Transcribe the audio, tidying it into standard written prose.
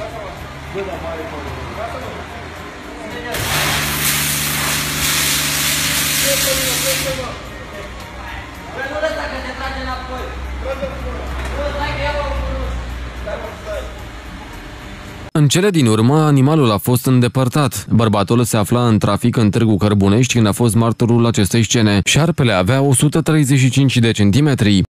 În cele din urmă, animalul a fost îndepărtat. Bărbatul se afla în trafic în Târgu Cărbunești când a fost martorul acestei scene. Șarpele avea 135 de centimetri.